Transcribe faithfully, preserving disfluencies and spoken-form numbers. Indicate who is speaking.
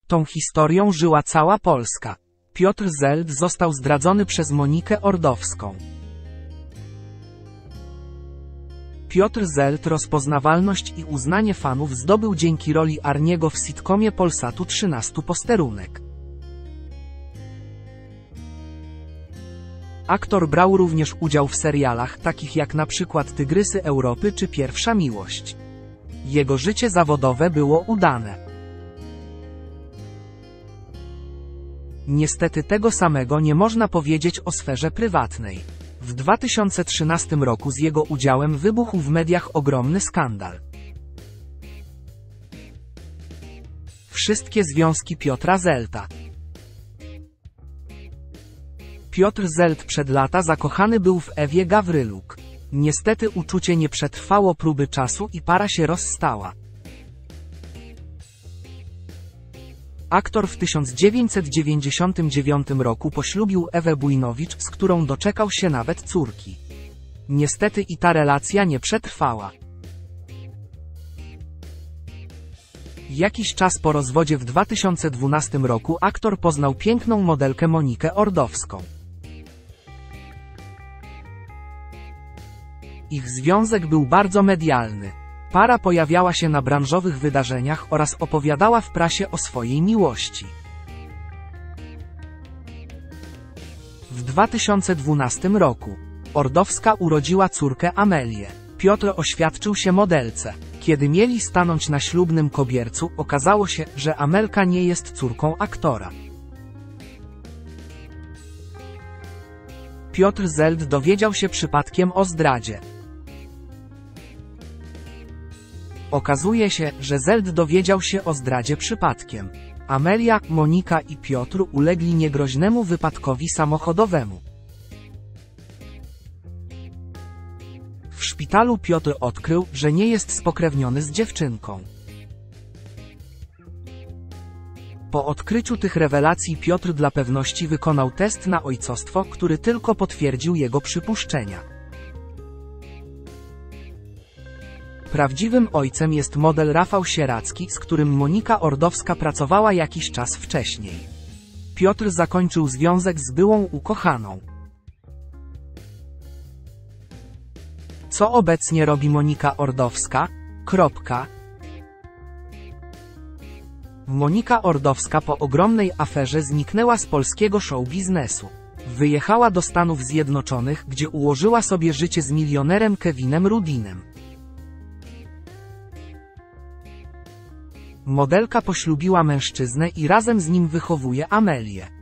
Speaker 1: Tą historią żyła cała Polska. Piotr Zeld został zdradzony przez Monikę Ordowską. Piotr Zeld rozpoznawalność i uznanie fanów zdobył dzięki roli Arniego w sitcomie Polsatu trzynastu Posterunek. Aktor brał również udział w serialach takich jak na przykład Tygrysy Europy czy Pierwsza Miłość. Jego życie zawodowe było udane. Niestety tego samego nie można powiedzieć o sferze prywatnej. W dwa tysiące trzynastym roku z jego udziałem wybuchł w mediach ogromny skandal. Wszystkie związki Piotra Zelda. Piotr Zeld przed lata zakochany był w Ewie Gawryluk. Niestety uczucie nie przetrwało próby czasu i para się rozstała. Aktor w tysiąc dziewięćset dziewięćdziesiątym dziewiątym roku poślubił Ewę Bujnowicz, z którą doczekał się nawet córki. Niestety i ta relacja nie przetrwała. Jakiś czas po rozwodzie w dwa tysiące dwunastym roku aktor poznał piękną modelkę Monikę Ordowską. Ich związek był bardzo medialny. Para pojawiała się na branżowych wydarzeniach oraz opowiadała w prasie o swojej miłości. W dwa tysiące dwunastym roku Ordowska urodziła córkę Amelię. Piotr oświadczył się modelce. Kiedy mieli stanąć na ślubnym kobiercu, okazało się, że Amelka nie jest córką aktora. Piotr Zeld dowiedział się przypadkiem o zdradzie. Okazuje się, że Zeld dowiedział się o zdradzie przypadkiem. Amelia, Monika i Piotr ulegli niegroźnemu wypadkowi samochodowemu. W szpitalu Piotr odkrył, że nie jest spokrewniony z dziewczynką. Po odkryciu tych rewelacji Piotr dla pewności wykonał test na ojcostwo, który tylko potwierdził jego przypuszczenia. Prawdziwym ojcem jest model Rafał Sieracki, z którym Monika Ordowska pracowała jakiś czas wcześniej. Piotr zakończył związek z byłą ukochaną. Co obecnie robi Monika Ordowska? Kropka. Monika Ordowska po ogromnej aferze zniknęła z polskiego show biznesu. Wyjechała do Stanów Zjednoczonych, gdzie ułożyła sobie życie z milionerem Kevinem Rudinem. Modelka poślubiła mężczyznę i razem z nim wychowuje Amelię.